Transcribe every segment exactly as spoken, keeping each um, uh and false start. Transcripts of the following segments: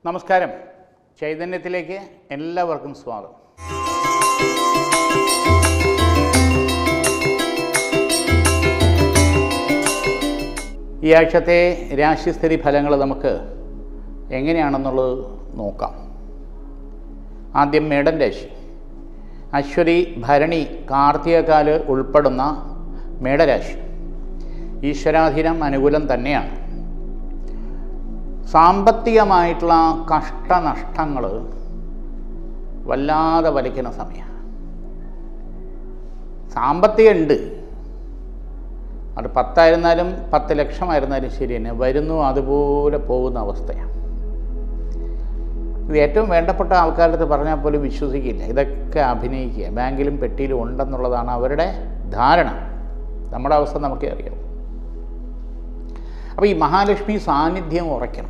നമസ്കാരം. ചൈതന്യത്തിലേക്ക് എല്ലാവർക്കും സ്വാഗതം. ഈ ആഴ്ചത്തെ രാശിസ്ഥിതി ഫലങ്ങൾ നമുക്ക് എങ്ങനെയാണെന്നുള്ളത് നോക്കാം. ആദ്യം മേടൻ രാശി. അശ്വതി, ഭരണി, കാർത്തികക്കാല് ഉൾപ്പെടുന്ന മേടരാശി ഈശ്വരാധീനം അനുകൂലം തന്നെയാണ്. സാമ്പത്തികമായിട്ടുള്ള കഷ്ടനഷ്ടങ്ങൾ വല്ലാതെ വലിക്കുന്ന സമയമാണ്. സാമ്പത്തികം ഉണ്ട്, അത് പത്തായിരുന്നാലും പത്ത് ലക്ഷമായിരുന്നാലും ശരി തന്നെ, വരുന്നു അതുപോലെ പോകുന്ന അവസ്ഥയാണ്. ഇത് ഏറ്റവും വേണ്ടപ്പെട്ട ആൾക്കാരുടെ അടുത്ത് പറഞ്ഞാൽ പോലും വിശ്വസിക്കില്ല. ഇതൊക്കെ അഭിനയിക്കുക, ബാങ്കിലും പെട്ടിയിലും ഉണ്ടെന്നുള്ളതാണ് അവരുടെ ധാരണ. നമ്മുടെ അവസ്ഥ നമുക്കേ അറിയാം. അപ്പോൾ ഈ മഹാലക്ഷ്മി സാന്നിധ്യം ഉറയ്ക്കണം.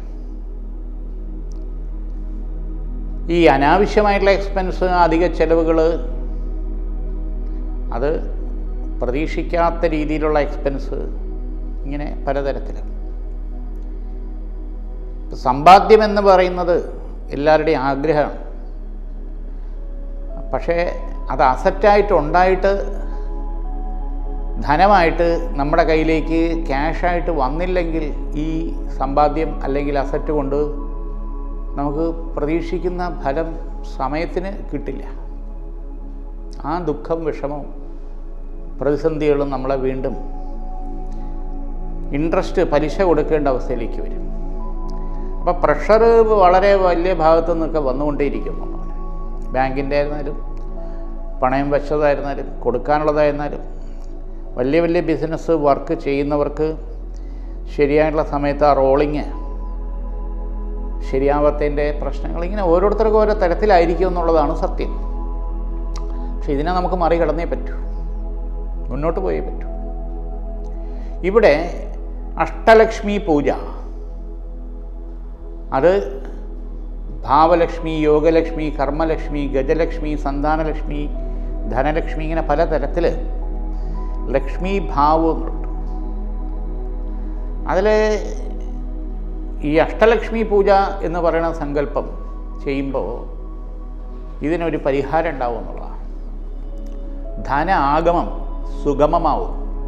ഈ അനാവശ്യമായിട്ടുള്ള എക്സ്പെൻസ്, അധിക ചെലവുകൾ, അത് പ്രതീക്ഷിക്കാത്ത രീതിയിലുള്ള എക്സ്പെൻസ്, ഇങ്ങനെ പലതരത്തിലാണ്. സമ്പാദ്യമെന്ന് പറയുന്നത് എല്ലാവരുടെയും ആഗ്രഹമാണ്. പക്ഷേ അത് അസറ്റായിട്ട് ഉണ്ടായിട്ട് ധനമായിട്ട് നമ്മുടെ കയ്യിലേക്ക് ക്യാഷായിട്ട് വന്നില്ലെങ്കിൽ ഈ സമ്പാദ്യം അല്ലെങ്കിൽ അസറ്റ് കൊണ്ട് നമുക്ക് പ്രതീക്ഷിക്കുന്ന ഫലം സമയത്തിന് കിട്ടില്ല. ആ ദുഃഖം, വിഷമവും പ്രതിസന്ധികളും നമ്മളെ വീണ്ടും ഇൻട്രസ്റ്റ്, പലിശ കൊടുക്കേണ്ട അവസ്ഥയിലേക്ക് വരും. അപ്പോൾ പ്രഷർ വളരെ വലിയ ഭാഗത്തു നിന്നൊക്കെ വന്നുകൊണ്ടേയിരിക്കുന്നു. ബാങ്കിൻ്റെ ആയിരുന്നാലും പണയം വെച്ചതായിരുന്നാലും കൊടുക്കാനുള്ളതായിരുന്നാലും വലിയ വലിയ ബിസിനസ് വർക്ക് ചെയ്യുന്നവർക്ക് ശരിയായിട്ടുള്ള സമയത്ത് ആ റോളിങ് ശരിയാവാത്തതിൻ്റെ പ്രശ്നങ്ങൾ, ഇങ്ങനെ ഓരോരുത്തർക്കും ഓരോ തരത്തിലായിരിക്കും എന്നുള്ളതാണ് സത്യം. പക്ഷെ ഇതിനെ നമുക്ക് മറികടന്നേ പറ്റൂ, മുന്നോട്ട് പോയേ പറ്റൂ. ഇവിടെ അഷ്ടലക്ഷ്മി പൂജ, അത് ഭാവലക്ഷ്മി, യോഗലക്ഷ്മി, കർമ്മലക്ഷ്മി, ഗജലക്ഷ്മി, സന്താനലക്ഷ്മി, ധനലക്ഷ്മി, ഇങ്ങനെ പലതരത്തിൽ ലക്ഷ്മി ഭാവങ്ങളുണ്ട്. അതിൽ ഈ അഷ്ടലക്ഷ്മി പൂജ എന്ന് പറയുന്ന സങ്കല്പം ചെയ്യുമ്പോൾ ഇതിനൊരു പരിഹാരം ഉണ്ടാവും എന്നുള്ളതാണ്. ധന ആഗമം സുഗമമാവും.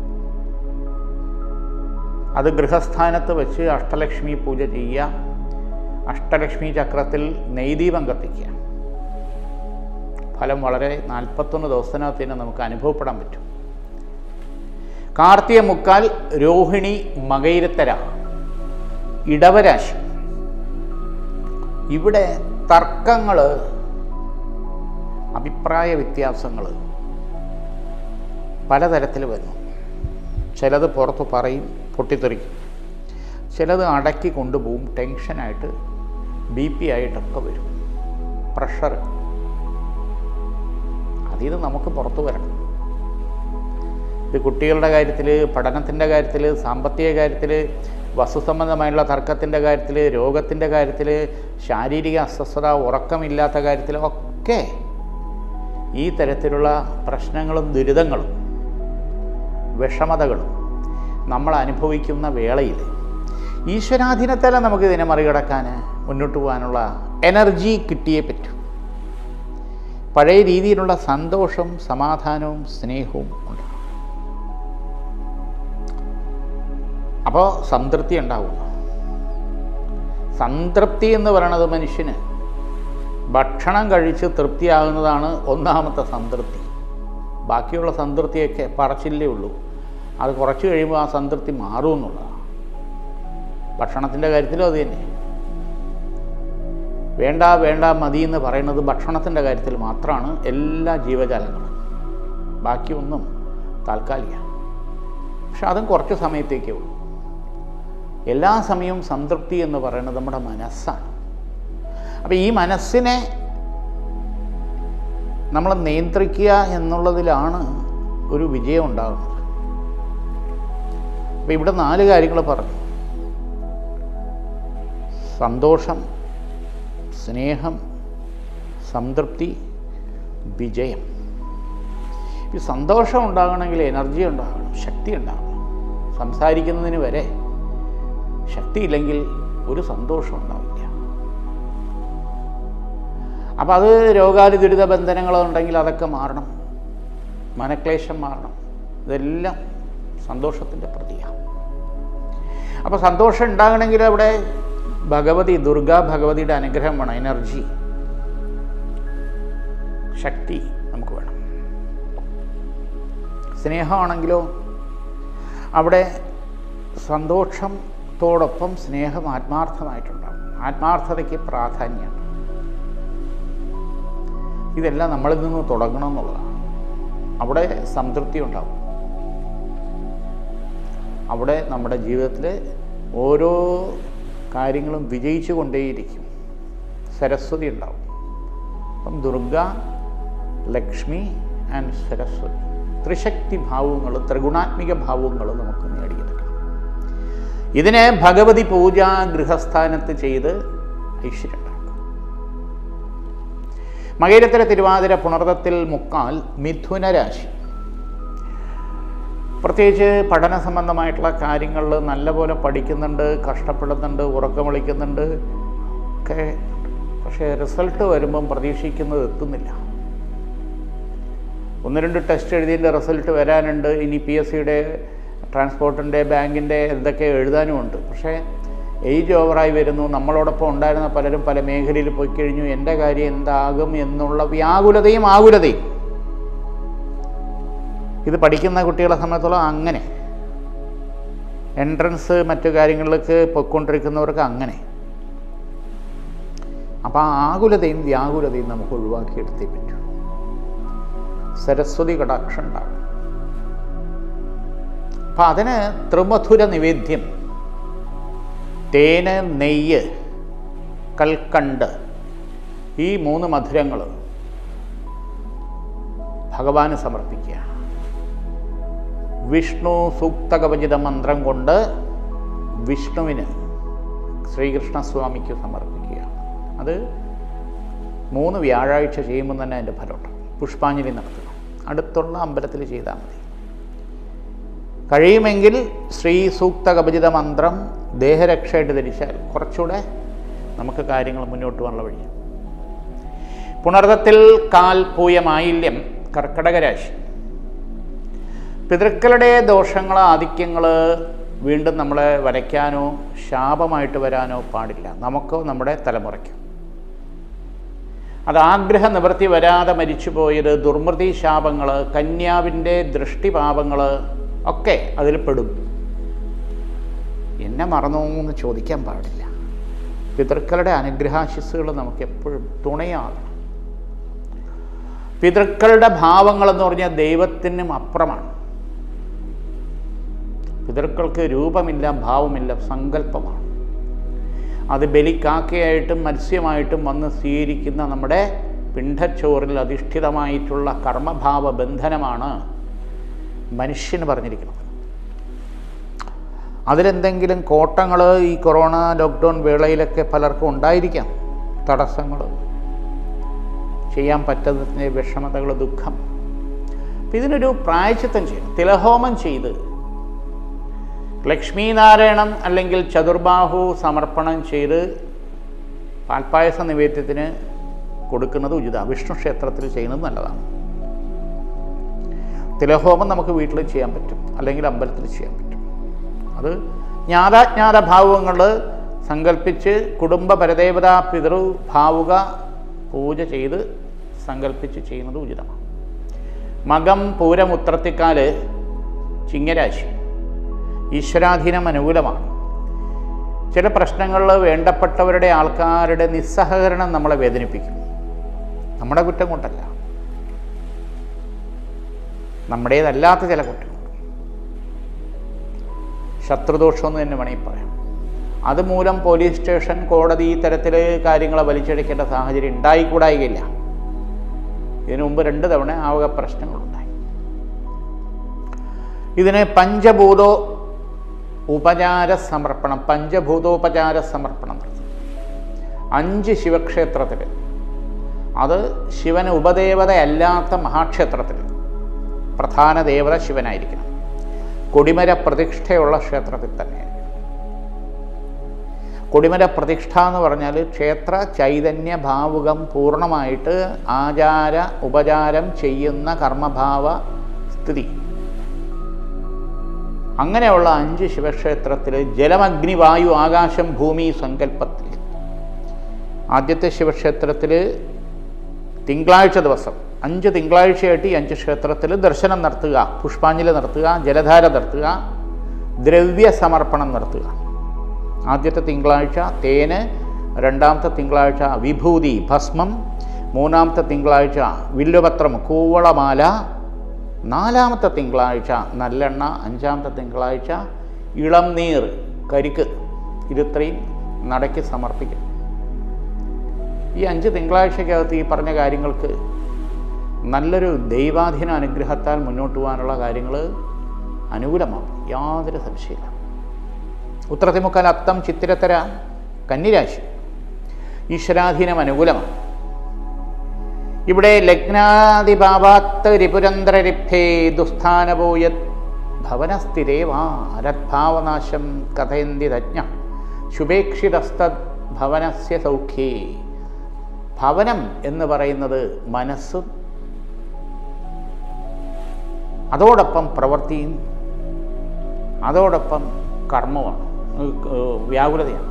അത് ഗൃഹസ്ഥാനത്ത് വെച്ച് അഷ്ടലക്ഷ്മി പൂജ ചെയ്യുക, അഷ്ടലക്ഷ്മി ചക്രത്തിൽ നെയ്ദീപം കത്തിക്കുക. ഫലം വളരെ നാൽപ്പത്തൊന്ന് ദിവസത്തിനകത്ത് തന്നെ നമുക്ക് അനുഭവപ്പെടാൻ പറ്റും. കാർത്തിക മുക്കാൽ, രോഹിണി, മകയിരത്തര, ഇടവരാശി. ഇവിടെ തർക്കങ്ങൾ, അഭിപ്രായ വ്യത്യാസങ്ങൾ പലതരത്തിൽ വരുന്നു. ചിലത് പുറത്ത് പറയും, പൊട്ടിത്തെറിക്കും. ചിലത് അടക്കി കൊണ്ടുപോകും, ടെൻഷനായിട്ട് ബി പി ആയിട്ടൊക്കെ വരും. പ്രഷർ, അതിൽ നമുക്ക് പുറത്തു വരണം. ഇത് കുട്ടികളുടെ കാര്യത്തിൽ, പഠനത്തിൻ്റെ കാര്യത്തിൽ, സാമ്പത്തിക കാര്യത്തിൽ, വസ്തുസംബന്ധമായുള്ള തർക്കത്തിൻ്റെ കാര്യത്തിൽ, രോഗത്തിൻ്റെ കാര്യത്തിൽ, ശാരീരിക അസ്വസ്ഥത, ഉറക്കമില്ലാത്ത കാര്യത്തിൽ ഒക്കെ ഈ തരത്തിലുള്ള പ്രശ്നങ്ങളും ദുരിതങ്ങളും വിഷമതകളും നമ്മൾ അനുഭവിക്കുന്ന വേളയിൽ ഈശ്വരാധീനത്താൽ നമുക്ക് ഇതിനെ മറികടക്കാൻ, മുന്നോട്ട് പോകാനുള്ള എനർജി കിട്ടിയേ പറ്റൂ. പഴയ രീതിയിലുള്ള സന്തോഷവും സമാധാനവും സ്നേഹവും ഉണ്ട്. അപ്പോൾ സംതൃപ്തി ഉണ്ടാവും. സംതൃപ്തി എന്ന് പറയുന്നത് മനുഷ്യന് ഭക്ഷണം കഴിച്ച് തൃപ്തിയാകുന്നതാണ് ഒന്നാമത്തെ സംതൃപ്തി. ബാക്കിയുള്ള സംതൃപ്തിയൊക്കെ പറച്ചില്ലേ ഉള്ളൂ. അത് കുറച്ച് കഴിയുമ്പോൾ ആ സംതൃപ്തി മാറുമെന്നുള്ളതാണ്. ഭക്ഷണത്തിൻ്റെ കാര്യത്തിലും അത് തന്നെ. വേണ്ട വേണ്ട മതി എന്ന് പറയുന്നത് ഭക്ഷണത്തിൻ്റെ കാര്യത്തിൽ മാത്രമാണ് എല്ലാ ജീവജാലങ്ങളും. ബാക്കിയൊന്നും താൽക്കാലികമാണ്. പക്ഷെ അതും കുറച്ച് സമയത്തേക്കേ ഉള്ളൂ. എല്ലാ സമയവും സംതൃപ്തി എന്ന് പറയുന്നത് നമ്മുടെ മനസ്സാണ്. അപ്പോൾ ഈ മനസ്സിനെ നമ്മൾ നിയന്ത്രിക്കുക എന്നുള്ളതിലാണ് ഒരു വിജയം ഉണ്ടാകുന്നത്. അപ്പോൾ ഇവിടെ നാല് കാര്യങ്ങൾ പറഞ്ഞു: സന്തോഷം, സ്നേഹം, സംതൃപ്തി, വിജയം. ഈ സന്തോഷം ഉണ്ടാകണമെങ്കിൽ എനർജി ഉണ്ടാകണം, ശക്തി ഉണ്ടാകണം. സംസാരിക്കുന്നതിന് വരെ ശക്തിയില്ലെങ്കിൽ ഒരു സന്തോഷം ഉണ്ടാവില്ല. അപ്പോൾ അത് രോഗാതി ദുരിത ബന്ധനങ്ങളുണ്ടെങ്കിൽ അതൊക്കെ മാറണം, മനക്ലേശം മാറണം. ഇതെല്ലാം സന്തോഷത്തിൻ്റെ പ്രതിയാണ്. അപ്പോൾ സന്തോഷം ഉണ്ടാകണമെങ്കിൽ അവിടെ ഭഗവതി, ദുർഗാ ഭഗവതിയുടെ അനുഗ്രഹം വേണം, എനർജി, ശക്തി നമുക്ക് വേണം. സ്നേഹമാണെങ്കിലോ അവിടെ സന്തോഷത്തോടൊപ്പം സ്നേഹം ആത്മാർത്ഥമായിട്ടുണ്ടാകും, ആത്മാർത്ഥതയ്ക്ക് പ്രാധാന്യം. ഇതെല്ലാം നമ്മളിൽ നിന്ന് തുടങ്ങണം എന്നുള്ളതാണ്. അവിടെ സംതൃപ്തി ഉണ്ടാവും. അവിടെ നമ്മുടെ ജീവിതത്തിൽ ഓരോ കാര്യങ്ങളും വിജയിച്ചു കൊണ്ടേയിരിക്കും. സരസ്വതി ഉണ്ടാവും. അപ്പം ദുർഗ, ലക്ഷ്മി ആൻഡ് സരസ്വതി, ത്രിശക്തി ഭാവങ്ങൾ, ത്രിഗുണാത്മിക ഭാവങ്ങൾ നമുക്ക് നേടിയെടുക്കണം. ഇതിനെ ഭഗവതി പൂജ ഗൃഹസ്ഥാനത്ത് ചെയ്ത് ഐശ്വര്യം ഉണ്ടാക്കും. മകയിരത്തിലെ തിരുവാതിര പുണർതത്തിൽ മുക്കാൽ മിഥുന രാശി. പ്രത്യേകിച്ച് പഠന സംബന്ധമായിട്ടുള്ള കാര്യങ്ങളിൽ നല്ലപോലെ പഠിക്കുന്നുണ്ട്, കഷ്ടപ്പെടുന്നുണ്ട്, ഉറക്കം വിളിക്കുന്നുണ്ട് ഒക്കെ. പക്ഷേ റിസൾട്ട് വരുമ്പം പ്രതീക്ഷിക്കുന്നത് എത്തുന്നില്ല. ഒന്ന് രണ്ട് ടെസ്റ്റ് എഴുതിയതിൻ്റെ റിസൾട്ട് വരാനുണ്ട്. ഇനി പി എസ് സിയുടെ, ട്രാൻസ്പോർട്ടിൻ്റെ, ബാങ്കിൻ്റെ എന്തൊക്കെ എഴുതാനുമുണ്ട്. പക്ഷേ ഏജ് ഓവറായി വരുന്നു. നമ്മളോടൊപ്പം ഉണ്ടായിരുന്ന പലരും പല മേഖലയിൽ പോയി കഴിഞ്ഞു. എൻ്റെ കാര്യം എന്താകും എന്നുള്ള വ്യാകുലതയും ആകുലതയും. ഇത് പഠിക്കുന്ന കുട്ടികളെ സംബന്ധിച്ചോളം അങ്ങനെ, എൻട്രൻസ് മറ്റു കാര്യങ്ങളിലേക്ക് പൊയ്ക്കൊണ്ടിരിക്കുന്നവർക്ക് അങ്ങനെ. അപ്പോൾ ആ ആകുലതയും വ്യാകുലതയും നമുക്ക് ഒഴിവാക്കിയെടുത്തേ പറ്റൂ. സരസ്വതി കടാക്ഷം ഉണ്ടാകും. അപ്പം അതിന് ത്രിമധുര നിവേദ്യം, തേന്, നെയ്യ്, കൽക്കണ്ട്, ഈ മൂന്ന് മധുരങ്ങൾ ഭഗവാന് സമർപ്പിക്കുക. വിഷ്ണു സൂക്തകവചിത മന്ത്രം കൊണ്ട് വിഷ്ണുവിന്, ശ്രീകൃഷ്ണസ്വാമിക്ക് സമർപ്പിക്കുക. അത് മൂന്ന് വ്യാഴാഴ്ച ചെയ്യുമ്പോൾ തന്നെ അതിൻ്റെ ഫലമുണ്ട്. പുഷ്പാഞ്ജലി നടത്തുക. അടുത്തുള്ള അമ്പലത്തിൽ ചെയ്താൽ മതി. കഴിയുമെങ്കിൽ ശ്രീ സൂക്തകവചിത മന്ത്രം ദേഹരക്ഷയായിട്ട് ധരിച്ചാൽ കുറച്ചുകൂടെ നമുക്ക് കാര്യങ്ങൾ മുന്നോട്ട് പോകാനുള്ള വഴി. പുണർതത്തിൽ കാൽ പൂയമായില്യം കർക്കടക രാശി. പിതൃക്കളുടെ ദോഷങ്ങൾ, ആധിക്യങ്ങൾ വീണ്ടും നമ്മളെ വരയ്ക്കാനോ ശാപമായിട്ട് വരാനോ പാടില്ല. നമുക്കോ നമ്മുടെ തലമുറയ്ക്കോ. അത് ആഗ്രഹ നിവൃത്തി വരാതെ മരിച്ചുപോയത്, ദുർമൃതി ശാപങ്ങൾ, കന്യാവിൻ്റെ ദൃഷ്ടിപാപങ്ങൾ ഒക്കെ അതിൽ പെടും. എന്നെ മറന്നു എന്ന് ചോദിക്കാൻ പാടില്ല. പിതൃക്കളുടെ അനുഗ്രഹാശിസ്സുകൾ നമുക്ക് എപ്പോഴും തുണയാകണം. പിതൃക്കളുടെ ഭാവങ്ങളെന്ന് പറഞ്ഞാൽ ദൈവത്തിനും അപ്പുറമാണ്. പിതൃക്കൾക്ക് രൂപമില്ല, ഭാവമില്ല, സങ്കല്പമാണ്. അത് ബലിക്കാക്കയായിട്ടും മത്സ്യമായിട്ടും വന്ന് സ്വീകരിക്കുന്ന നമ്മുടെ പിണ്ഡച്ചോറിൽ അധിഷ്ഠിതമായിട്ടുള്ള കർമ്മഭാവ ബന്ധനമാണ് മനുഷ്യന് പറഞ്ഞിരിക്കുന്നത്. അതിലെന്തെങ്കിലും കോട്ടങ്ങൾ ഈ കൊറോണ ലോക്ക്ഡൗൺ വേളയിലൊക്കെ പലർക്കും ഉണ്ടായിരിക്കാം. തടസ്സങ്ങൾ, ചെയ്യാൻ പറ്റുന്നതിൻ്റെ വിഷമതകൾ, ദുഃഖം. അപ്പം ഇതിനൊരു പ്രായശ്ചിത്തം ചെയ്യണം. തിലഹോമം ചെയ്ത് ലക്ഷ്മീനാരായണം അല്ലെങ്കിൽ ചതുർബാഹു സമർപ്പണം ചെയ്ത് പാൽപ്പായസ നിവേദ്യത്തിന് കൊടുക്കുന്നത് ഉചിതമാണ്. വിഷ്ണു ക്ഷേത്രത്തിൽ ചെയ്യുന്നത് നല്ലതാണ്. തിലഹോമം നമുക്ക് വീട്ടിൽ ചെയ്യാൻ പറ്റും, അല്ലെങ്കിൽ അമ്പലത്തിൽ ചെയ്യാൻ പറ്റും. അത് ജ്ഞാതാജ്ഞാത ഭാവങ്ങൾ സങ്കല്പിച്ച് കുടുംബ പരദേവതാ പിതൃ ഭാവുക പൂജ ചെയ്ത് സങ്കല്പിച്ച് ചെയ്യുന്നത് ഉചിതമാണ്. മകം പൂരം ഉത്രത്തിക്കാല് ചിങ്ങരാശി. ഈശ്വരാധീനം അനുകൂലമാണ്. ചില പ്രശ്നങ്ങളിൽ വേണ്ടപ്പെട്ടവരുടെ, ആൾക്കാരുടെ നിസ്സഹകരണം നമ്മളെ വേദനിപ്പിക്കും. നമ്മുടെ കുറ്റം കൊണ്ടല്ല, നമ്മുടേതല്ലാത്ത ചില കുറ്റങ്ങൾ, ശത്രുദോഷമെന്ന് തന്നെ വേണമെങ്കിൽ പറയാം. അതുമൂലം പോലീസ് സ്റ്റേഷൻ, കോടതി തരത്തിൽ കാര്യങ്ങളെ വലിച്ചെടുക്കേണ്ട സാഹചര്യം ഉണ്ടായിക്കൂടായികയില്ല. ഇതിനു മുമ്പ് രണ്ട് തവണ ആവുക പ്രശ്നങ്ങളുണ്ടായി. ഇതിന് പഞ്ചഭൂതോ ഉപചാര സമർപ്പണം, പഞ്ചഭൂതോപചാര സമർപ്പണം നടത്തും. അഞ്ച് ശിവക്ഷേത്രത്തിൽ, അത് ശിവന് ഉപദേവതയല്ലാത്ത മഹാക്ഷേത്രത്തിൽ പ്രധാന ദേവത ശിവനായിരിക്കണം. കൊടിമര പ്രതിഷ്ഠയുള്ള ക്ഷേത്രത്തിൽ തന്നെയായിരിക്കണം. കൊടിമര പ്രതിഷ്ഠ എന്ന് പറഞ്ഞാൽ ക്ഷേത്ര ചൈതന്യ ഭാവുകം പൂർണ്ണമായിട്ട് ആചാര ഉപചാരം ചെയ്യുന്ന കർമ്മഭാവ സ്ഥിതി. അങ്ങനെയുള്ള അഞ്ച് ശിവക്ഷേത്രത്തിൽ ജലമഗ്നി വായു ആകാശം ഭൂമി സങ്കല്പത്തിൽ ആദ്യത്തെ ശിവക്ഷേത്രത്തിൽ തിങ്കളാഴ്ച ദിവസം അഞ്ച് തിങ്കളാഴ്ചയായിട്ട് ഈ അഞ്ച് ക്ഷേത്രത്തിൽ ദർശനം നടത്തുക, പുഷ്പാഞ്ജലി നടത്തുക, ജലധാര നടത്തുക, ദ്രവ്യ സമർപ്പണം നടത്തുക. ആദ്യത്തെ തിങ്കളാഴ്ച തേന്, രണ്ടാമത്തെ തിങ്കളാഴ്ച വിഭൂതി ഭസ്മം, മൂന്നാമത്തെ തിങ്കളാഴ്ച വില്ലുപത്രം കൂവളമാല, നാലാമത്തെ തിങ്കളാഴ്ച നല്ലെണ്ണ, അഞ്ചാമത്തെ തിങ്കളാഴ്ച ഇളം നീർ കരിക്ക്. ഇത്രയും നടയ്ക്ക് സമർപ്പിക്കും. ഈ അഞ്ച് തിങ്കളാഴ്ചക്കകത്ത് ഈ പറഞ്ഞ കാര്യങ്ങൾക്ക് നല്ലൊരു ദൈവാധീന അനുഗ്രഹത്താൽ മുന്നോട്ട് പോകാനുള്ള കാര്യങ്ങൾ അനുകൂലമാകും, യാതൊരു സംശയമില്ല. ഉത്രത്തിമുക്കാൽ അത്തം ചിത്തിരത്തര കന്നിരാശി ഈശ്വരാധീനം അനുകൂലമാണ്. ഇവിടെ ലഗ്നാദിഭാവാത്ത് രിപുരന്തരരിഭേ ദുസ്ഥാനപോയത് ഭവനസ്ഥിരേവാ അരദ്ഭാവനാശം കഥയന്തി തജ്ഞ ശുഭേക്ഷിതസ്തദ് ഭവനസ്യ സൗഖ്യേ. ഭവനം എന്ന് പറയുന്നത് മനസ്സും അതോടൊപ്പം പ്രവൃത്തിയും അതോടൊപ്പം കർമ്മമാണ്, വ്യാകുലതയാണ്.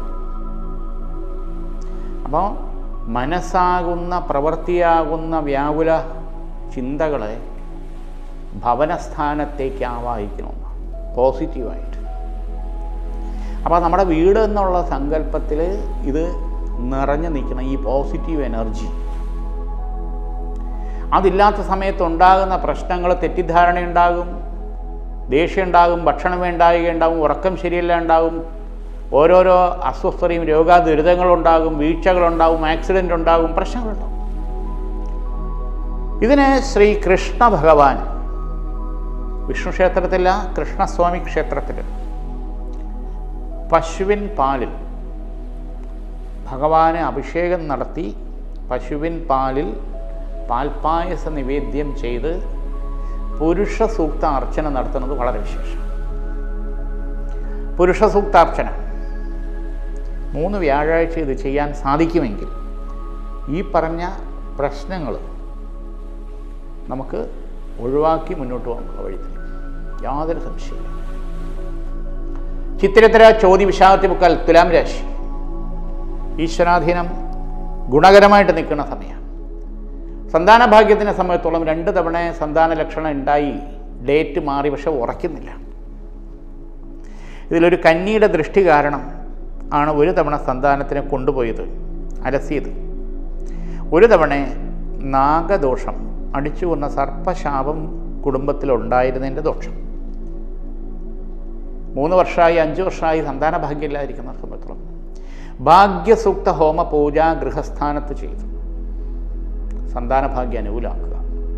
അപ്പോൾ മനസ്സാകുന്ന പ്രവൃത്തിയാകുന്ന വ്യാകുല ചിന്തകളെ ഭവനസ്ഥാനത്തേക്ക് ആവാഹിക്കണമെന്ന് പോസിറ്റീവായിട്ട്. അപ്പോൾ നമ്മുടെ വീട് എന്നുള്ള സങ്കല്പത്തിൽ ഇത് നിറഞ്ഞു നിൽക്കുന്ന ഈ പോസിറ്റീവ് എനർജി, അതില്ലാത്ത സമയത്തുണ്ടാകുന്ന പ്രശ്നങ്ങൾ, തെറ്റിദ്ധാരണയുണ്ടാകും, ദേഷ്യമുണ്ടാകും, ഭക്ഷണം വേണ്ടാകുകയുണ്ടാകും, ഉറക്കം ശരിയല്ല ഉണ്ടാകും, ഓരോരോ അസ്വസ്ഥതയും രോഗാദുരിതങ്ങളുണ്ടാകും, വീഴ്ചകളുണ്ടാകും, ആക്സിഡൻ്റ് ഉണ്ടാകും, പ്രശ്നങ്ങളുണ്ടാകും. ഇതിന് ശ്രീ കൃഷ്ണ ഭഗവാൻ വിഷ്ണു ക്ഷേത്രത്തില കൃഷ്ണസ്വാമി ക്ഷേത്രത്തിൽ പശുവിൻ പാലിൽ ഭഗവാന് അഭിഷേകം നടത്തി പശുവിൻ പാലിൽ പാൽപ്പായസ നിവേദ്യം ചെയ്ത് പുരുഷ സൂക്ത അർച്ചന നടത്തുന്നത് വളരെ വിശേഷം. പുരുഷ സൂക്താർച്ചന മൂന്ന് വ്യാഴാഴ്ച ഇത് ചെയ്യാൻ സാധിക്കുമെങ്കിൽ ഈ പറഞ്ഞ പ്രശ്നങ്ങൾ നമുക്ക് ഒഴിവാക്കി മുന്നോട്ട് പോകാനുള്ള വഴി തരും, യാതൊരു സംശയമില്ല. ചിത്തിരത്തര ചോദ്യ വിശാഖത്തി മുക്കാൽ തുലാം രാശി ഈശ്വരാധീനം ഗുണകരമായിട്ട് നിൽക്കുന്ന സമയമാണ്. സന്താന ഭാഗ്യത്തിനെ സംബന്ധിച്ചോളം രണ്ട് തവണ സന്താന ലക്ഷണം ഉണ്ടായി, ഡേറ്റ് മാറി, പക്ഷെ ഉറയ്ക്കുന്നില്ല. ഇതിലൊരു കന്നിയുടെ ദൃഷ്ടി കാരണം ആണ് ഒരു തവണ സന്താനത്തിനെ കൊണ്ടുപോയത്, അലസിയത്. ഒരു തവണ നാഗദോഷം അടിച്ചു കൊന്ന സർപ്പശാപം കുടുംബത്തിലുണ്ടായിരുന്നതിൻ്റെ ദോഷം. മൂന്ന് വർഷമായി അഞ്ച് വർഷമായി സന്താന ഭാഗ്യമില്ലാതിരിക്കുന്ന സംബന്ധിച്ചോളം ഭാഗ്യസൂക്ത ഹോമ പൂജ ഗൃഹസ്ഥാനത്ത് ചെയ്തു സന്താന ഭാഗ്യം അനുകൂലമാക്കുക.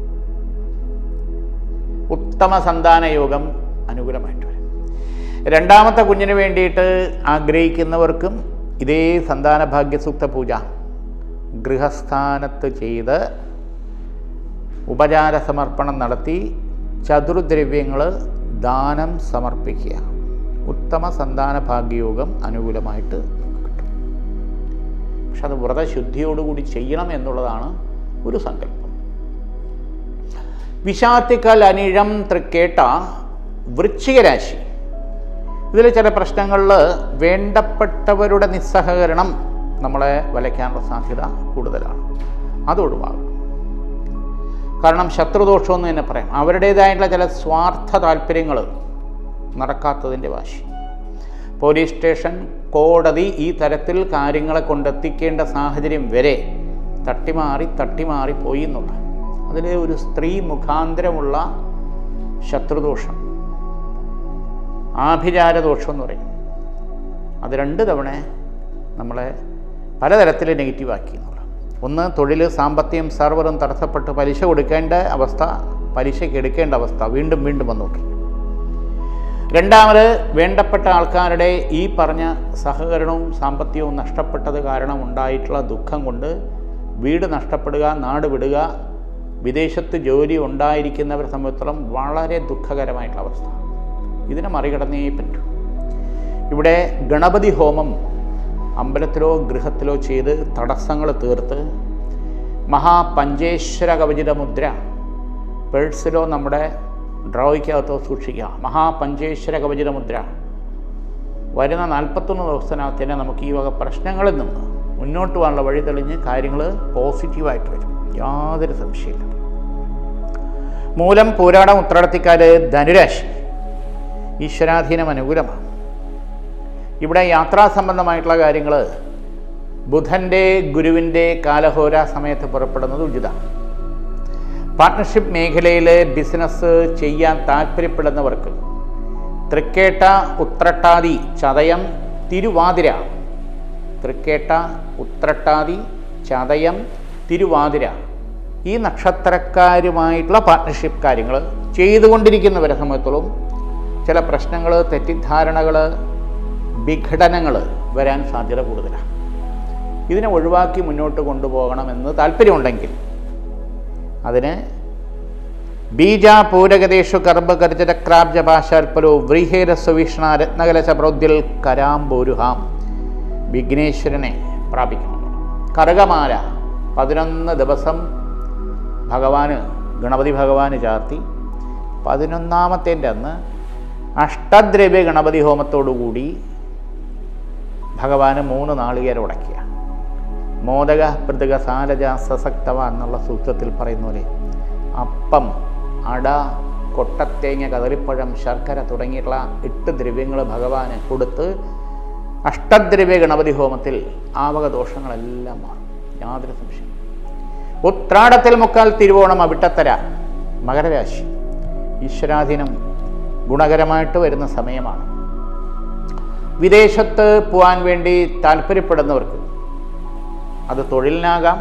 ഉത്തമ സന്താന യോഗം അനുകൂലമായിട്ട് വരും. രണ്ടാമത്തെ കുഞ്ഞിന് വേണ്ടിയിട്ട് ആഗ്രഹിക്കുന്നവർക്കും ഇതേ സന്താന ഭാഗ്യസൂക്ത പൂജ ഗൃഹസ്ഥാനത്ത് ചെയ്ത് ഉപചാര സമർപ്പണം നടത്തി ചതുർദ്രവ്യങ്ങൾ ദാനം സമർപ്പിക്കുക. ഉത്തമ സന്താന ഭാഗ്യയോഗം അനുകൂലമായിട്ട് കിട്ടും. പക്ഷെ അത് വ്രതശുദ്ധിയോടുകൂടി ചെയ്യണം എന്നുള്ളതാണ് ഒരു സങ്കല്പം. വിശാത്തിക്കൽ അനിഴം തൃക്കേട്ട വൃശ്ചികരാശി. ഇതിൽ ചില പ്രശ്നങ്ങളിൽ വേണ്ടപ്പെട്ടവരുടെ നിസ്സഹകരണം നമ്മളെ വലയ്ക്കാനുള്ള സാധ്യത കൂടുതലാണ്. അത് ഒഴിവാകും. കാരണം ശത്രുദോഷമെന്ന് തന്നെ പറയാം. അവരുടേതായിട്ടുള്ള ചില സ്വാർത്ഥ താല്പര്യങ്ങൾ നടക്കാത്തതിൻ്റെ വാശി. പോലീസ് സ്റ്റേഷൻ, കോടതി ഈ തരത്തിൽ കാര്യങ്ങളെ കൊണ്ടെത്തിക്കേണ്ട സാഹചര്യം വരെ തട്ടിമാറി തട്ടിമാറി പോയി എന്നുള്ള അതിൽ ഒരു സ്ത്രീ മുഖാന്തരമുള്ള ശത്രുദോഷം, ആഭിചാരദോഷം എന്ന് പറയും. അത് രണ്ട് തവണ നമ്മളെ പലതരത്തിൽ നെഗറ്റീവാക്കി എന്നുള്ള. ഒന്ന്, തൊഴിൽ സാമ്പത്തികം സർവറും തടസ്സപ്പെട്ട് പലിശ കൊടുക്കേണ്ട അവസ്ഥ, പലിശയ്ക്ക് എടുക്കേണ്ട അവസ്ഥ വീണ്ടും വീണ്ടും വന്നുകൊണ്ടിരിക്കും. രണ്ടാമത്, വേണ്ടപ്പെട്ട ആൾക്കാരുടെ ഈ പറഞ്ഞ സഹകരണവും സാമ്പത്തികവും നഷ്ടപ്പെട്ടത് കാരണം ഉണ്ടായിട്ടുള്ള ദുഃഖം കൊണ്ട് വീട് നഷ്ടപ്പെടുക, നാട് വിടുക, വിദേശത്ത് ജോലി ഉണ്ടായിരിക്കുന്നവരെ സംബന്ധിച്ചിടത്തോളം വളരെ ദുഃഖകരമായിട്ടുള്ള അവസ്ഥ. ഇതിനെ മറികടന്നേ പറ്റൂ. ഇവിടെ ഗണപതി ഹോമം അമ്പലത്തിലോ ഗൃഹത്തിലോ ചെയ്ത് തടസ്സങ്ങൾ തീർത്ത് മഹാപഞ്ചേശ്വര കവചിത മുദ്ര പേഴ്സിലോ നമ്മുടെ ഡ്രോയ്ക്കകത്തോ സൂക്ഷിക്കുക. മഹാപഞ്ചേശ്വര കവചിത മുദ്ര വരുന്ന നാൽപ്പത്തൊന്ന് ദിവസത്തിനകത്ത് തന്നെ നമുക്ക് ഈ വക പ്രശ്നങ്ങളിൽ നിന്ന് മുന്നോട്ട് പോകാനുള്ള വഴി തെളിഞ്ഞ് കാര്യങ്ങൾ പോസിറ്റീവായിട്ട് വരും, യാതൊരു സംശയമില്ല. മൂലം പൂരാടം ഉത്രാടത്തിക്കാർ ധനുരാശി ഈശ്വരാധീനം അനുകൂലമാണ്. ഇവിടെ യാത്രാ സംബന്ധമായിട്ടുള്ള കാര്യങ്ങൾ ബുധൻ്റെ ഗുരുവിൻ്റെ കാലഹോര സമയത്ത് പുറപ്പെടുന്നത് ഉചിതമാണ്. പാർട്ട്ണർഷിപ്പ് മേഖലയിൽ ബിസിനസ് ചെയ്യാൻ താല്പര്യപ്പെടുന്നവർക്ക് തൃക്കേട്ട ഉത്രട്ടാതി ചതയം തിരുവാതിര തൃക്കേട്ട ഉത്രട്ടാതി ചതയം തിരുവാതിര ഈ നക്ഷത്രക്കാരുമായിട്ടുള്ള പാർട്ട്ണർഷിപ്പ് കാര്യങ്ങൾ ചെയ്തുകൊണ്ടിരിക്കുന്നവരെ സംബന്ധിച്ചോളം ചില പ്രശ്നങ്ങൾ, തെറ്റിദ്ധാരണകൾ, വിഘടനങ്ങൾ വരാൻ സാധ്യത കൂടുതലാണ്. ഇതിനെ ഒഴിവാക്കി മുന്നോട്ട് കൊണ്ടുപോകണമെന്ന് താല്പര്യമുണ്ടെങ്കിൽ അതിന് ബീജാപൂരകദേശു കർമ്മകർജക്രാബ്ജപാശാൽപലോ വ്രീഹേരസ്വീഷ്ണ രത്നകലശ പ്രോദ്യൽ കരാംബോരുഹാം വിഘ്നേശ്വരനെ പ്രാപിക്കണം. കറുകമാല പതിനൊന്ന് ദിവസം ഭഗവാന് ഗണപതി ഭഗവാന് ചാർത്തി പതിനൊന്നാമത്തേൻ്റെ അന്ന് അഷ്ടദ്രവ്യ ഗണപതി ഹോമത്തോടുകൂടി ഭഗവാന് മൂന്ന് നാളികേരം ഉടയ്ക്കുക. മോദക പൃഥക സാരജ സസക്തവ എന്നുള്ള സൂക്തത്തിൽ പറയുന്ന പോലെ അപ്പം, അട, കൊട്ടത്തേങ്ങ, കദളിപ്പഴം, ശർക്കര തുടങ്ങിയിട്ടുള്ള എട്ട് ദ്രവ്യങ്ങൾ ഭഗവാന് കൊടുത്ത് അഷ്ടദ്രവ്യ ഗണപതി ഹോമത്തിൽ ആവക ദോഷങ്ങളെല്ലാം മാറും, യാതൊരു സംശയം. ഉത്രാടത്തിൽ മുക്കാൽ തിരുവോണം അവിട്ടത്തര മകരരാശി ഈശ്വരാധീനം ഗുണകരമായിട്ട് വരുന്ന സമയമാണ്. വിദേശത്ത് പോകാൻ വേണ്ടി താല്പര്യപ്പെടുന്നവർക്ക് അത് തൊഴിലിനാകാം,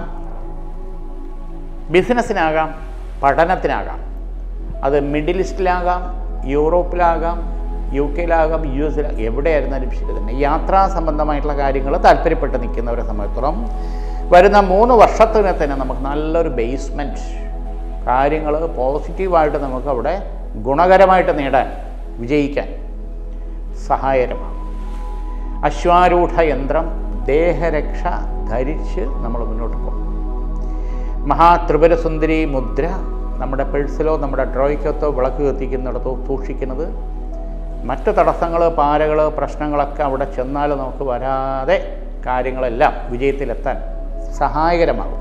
ബിസിനസ്സിനാകാം, പഠനത്തിനാകാം. അത് മിഡിൽ ഈസ്റ്റിലാകാം, യൂറോപ്പിലാകാം, യു കെയിലാകാം, യു എസിലാകാം, എവിടെയായിരുന്നാലും ശരി തന്നെ യാത്രാ സംബന്ധമായിട്ടുള്ള കാര്യങ്ങൾ താല്പര്യപ്പെട്ട് നിൽക്കുന്നവരെ സംബന്ധിച്ചിടത്തോളം വരുന്ന മൂന്ന് വർഷത്തിന് തന്നെ നമുക്ക് നല്ലൊരു ബേസ്മെൻറ്റ് കാര്യങ്ങൾ പോസിറ്റീവായിട്ട് നമുക്ക് അവിടെ ഗുണകരമായിട്ട് നേടാൻ, വിജയിക്കാൻ സഹായകരമാണ്. അശ്വാരൂഢ യന്ത്രം ദേഹരക്ഷ ധരിച്ച് നമ്മൾ മുന്നോട്ട് പോകും. മഹാത്രിപുരസുന്ദരി മുദ്ര നമ്മുടെ പേഴ്സിലോ നമ്മുടെ ഡ്രോയ്ക്കകത്തോ വിളക്ക് കത്തിക്കുന്നിടത്തോ സൂക്ഷിക്കുന്നത് മറ്റ് തടസ്സങ്ങൾ, പാരകൾ, പ്രശ്നങ്ങളൊക്കെ അവിടെ ചെന്നാൽ നമുക്ക് വരാതെ കാര്യങ്ങളെല്ലാം വിജയത്തിലെത്താൻ സഹായകരമാകും.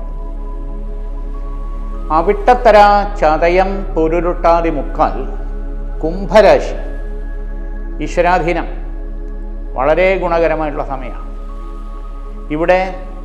അവിട്ടത്തര ചതയം പൊരുരുട്ടാതി മുക്കാൽ കുംഭരാശി ഈശ്വരാധീനം വളരെ ഗുണകരമായിട്ടുള്ള സമയമാണ്. ഇവിടെ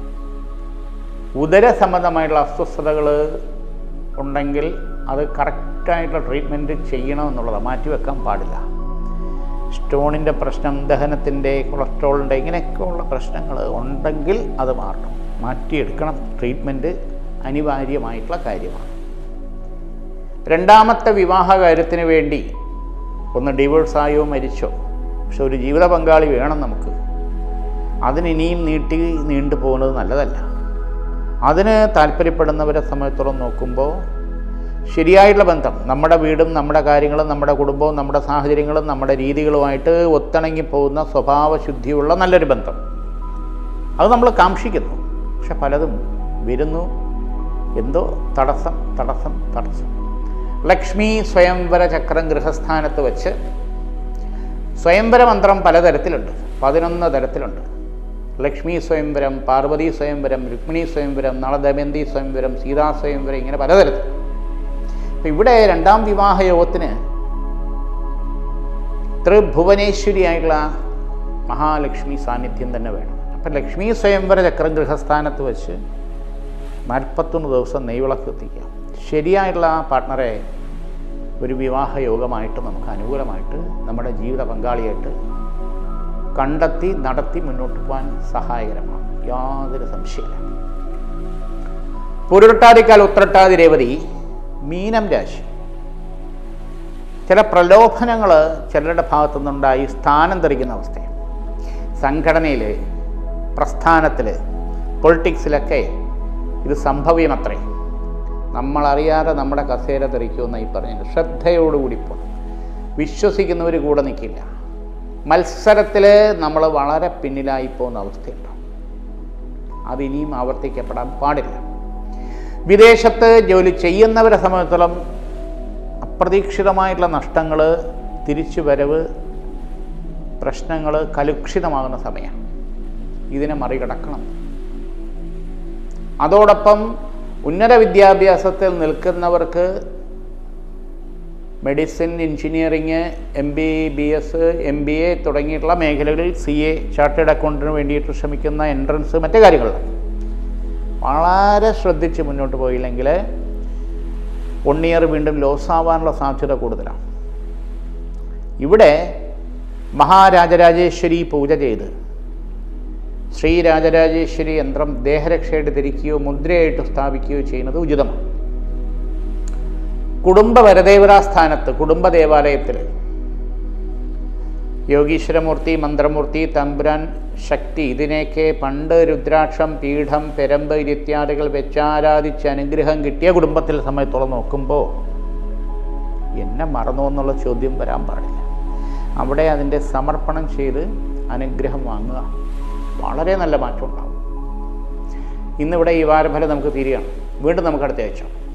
ഉദര സംബന്ധമായിട്ടുള്ള അസ്വസ്ഥതകൾ ഉണ്ടെങ്കിൽ അത് കറക്റ്റായിട്ടുള്ള ട്രീറ്റ്മെൻറ്റ് ചെയ്യണമെന്നുള്ളതാണ്, മാറ്റിവെക്കാൻ പാടില്ല. സ്റ്റോണിൻ്റെ പ്രശ്നം, ദഹനത്തിൻ്റെ, കൊളസ്ട്രോളിൻ്റെ ഇങ്ങനെയൊക്കെയുള്ള പ്രശ്നങ്ങൾ ഉണ്ടെങ്കിൽ അത് മാറണം, മാറ്റിയെടുക്കണം. ട്രീറ്റ്മെൻറ്റ് അനിവാര്യമായിട്ടുള്ള കാര്യമാണ്. രണ്ടാമത്തെ വിവാഹ കാര്യത്തിന് വേണ്ടി ഒന്ന് ഡിവോഴ്സായോ മരിച്ചോ, പക്ഷെ ഒരു ജീവിത പങ്കാളി വേണം നമുക്ക്. അതിനിനിയും നീട്ടി നീണ്ടു പോകുന്നത് നല്ലതല്ല. അതിന് താല്പര്യപ്പെടുന്നവരെ സംബന്ധിച്ചോളം നോക്കുമ്പോൾ ശരിയായിട്ടുള്ള ബന്ധം, നമ്മുടെ വീടും നമ്മുടെ കാര്യങ്ങളും നമ്മുടെ കുടുംബവും നമ്മുടെ സാഹചര്യങ്ങളും നമ്മുടെ രീതികളുമായിട്ട് ഒത്തിണങ്ങി പോകുന്ന സ്വഭാവശുദ്ധിയുള്ള നല്ലൊരു ബന്ധം അത് നമ്മൾ കാക്ഷിക്കുന്നു. പക്ഷെ പലതും വരുന്നു, എന്തോ തടസ്സം തടസ്സം തടസ്സം. ലക്ഷ്മി സ്വയംവര ചക്രം ഗൃഹസ്ഥാനത്ത് വെച്ച് സ്വയംവര മന്ത്രം പലതരത്തിലുണ്ട്, പതിനൊന്ന് തരത്തിലുണ്ട്. ലക്ഷ്മി സ്വയംവരം, പാർവതി സ്വയംവരം, രുക്മിണി സ്വയംവരം, നളദമയന്തി സ്വയംവരം, സീതാ സ്വയംവരം, ഇങ്ങനെ പലതരത്തിൽ. അപ്പം ഇവിടെ രണ്ടാം വിവാഹ യോഗത്തിന് ത്രിഭുവനേശ്വരിയായിട്ടുള്ള മഹാലക്ഷ്മി സാന്നിധ്യം തന്നെ വേണം. അപ്പം ലക്ഷ്മി സ്വയംവര ചക്രം ഗൃഹസ്ഥാനത്ത് വെച്ച് നാൽപ്പത്തൊന്ന് ദിവസം നെയ്വിളക്ക് എത്തിക്കുക. ശരിയായിട്ടുള്ള പാർട്ട്ണറെ ഒരു വിവാഹ യോഗമായിട്ട് നമുക്ക് അനുകൂലമായിട്ട് നമ്മുടെ ജീവിത പങ്കാളിയായിട്ട് കണ്ടെത്തി നടത്തി മുന്നോട്ട് പോകാൻ സഹായകരമാണ്, യാതൊരു സംശയമില്ല. പുരുട്ടാതിക്കാൽ ഉത്രട്ടാതി രേവതി മീനം രാശി. ചില പ്രലോഭനങ്ങൾ ചിലരുടെ ഭാഗത്തു നിന്നുണ്ടായി സ്ഥാനം തെറിക്കുന്ന അവസ്ഥയാണ്. സംഘടനയിൽ, പ്രസ്ഥാനത്തിൽ, പൊളിറ്റിക്സിലൊക്കെ ഇത് സംഭവ്യമത്രേ. നമ്മളറിയാതെ നമ്മുടെ കസേര തെറിക്കുമെന്നായി പറഞ്ഞത്. ശ്രദ്ധയോടുകൂടി പോകണം. വിശ്വസിക്കുന്നവർ കൂടെ നിൽക്കില്ല. മത്സരത്തിൽ നമ്മൾ വളരെ പിന്നിലായി പോകുന്ന അവസ്ഥയുണ്ടാവും. അതിനിയും ആവർത്തിക്കപ്പെടാൻ പാടില്ല. വിദേശത്ത് ജോലി ചെയ്യുന്നവരെ സംബന്ധിച്ചിടത്തോളം അപ്രതീക്ഷിതമായിട്ടുള്ള നഷ്ടങ്ങൾ, തിരിച്ചുവരവ്, പ്രശ്നങ്ങൾ കലുഷിതമാകുന്ന സമയമാണ്. ഇതിനെ മറികടക്കണം. അതോടൊപ്പം ഉന്നത വിദ്യാഭ്യാസത്തിൽ നിൽക്കുന്നവർക്ക് medicine, engineering, M B B S, M B A തുടങ്ങിയിട്ടുള്ള മേഖലകളിൽ സി എ, ചാർട്ടേഡ് അക്കൗണ്ടിന് വേണ്ടിയിട്ട് ശ്രമിക്കുന്ന എൻട്രൻസ്, മറ്റു കാര്യങ്ങളിൽ വളരെ ശ്രദ്ധിച്ച് മുന്നോട്ട് പോയില്ലെങ്കിൽ വൺ ഇയർ വീണ്ടും ലോസ് ആവാനുള്ള സാധ്യത കൂടുതലാണ്. ഇവിടെ മഹാരാജരാജേശ്വരി പൂജ ചെയ്ത് ശ്രീരാജരാജേശ്വരി യന്ത്രം ദേഹരക്ഷയായിട്ട് ധരിക്കുകയോ മുദ്രയായിട്ട് സ്ഥാപിക്കുകയോ ചെയ്യുന്നത് ഉചിതമാണ്. കുടുംബ വരദേവതാസ്ഥാനത്ത്, കുടുംബ ദേവാലയത്തിൽ യോഗീശ്വരമൂർത്തി, മന്ത്രമൂർത്തി, തമ്പുരാൻ, ശക്തി ഇതിനെയൊക്കെ പണ്ട് രുദ്രാക്ഷം, പീഠം, പെരമ്പ് ഇത്യാദികൾ വെച്ചാരാധിച്ച് അനുഗ്രഹം കിട്ടിയ കുടുംബത്തിൽ സമയത്തോളം നോക്കുമ്പോൾ എന്നെ മറന്നു എന്നുള്ള ചോദ്യം വരാൻ പാടില്ല. അവിടെ അതിൻ്റെ സമർപ്പണം ചെയ്ത് അനുഗ്രഹം വാങ്ങുക, വളരെ നല്ല മാറ്റം ഉണ്ടാകും. ഇന്നിവിടെ ഈ വാരഫലം നമുക്ക് തീരുകയാണ്. വീണ്ടും നമുക്ക് അടുത്ത ആഴ്ച.